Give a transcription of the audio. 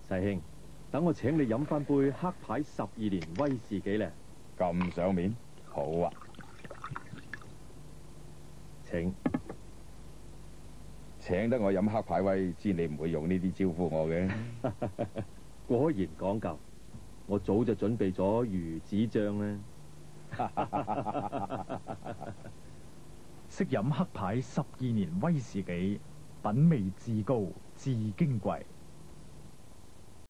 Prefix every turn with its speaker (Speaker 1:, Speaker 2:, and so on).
Speaker 1: 細兄，等我請你飲翻杯黑牌12年威士忌咧。
Speaker 2: 咁上面，好啊！請得我飲黑牌威，知你唔會用呢啲招呼我嘅。
Speaker 1: 果然講究，我早就準備咗魚子醬啦。
Speaker 3: 識飲黑牌12年威士忌，品味至高至矜貴。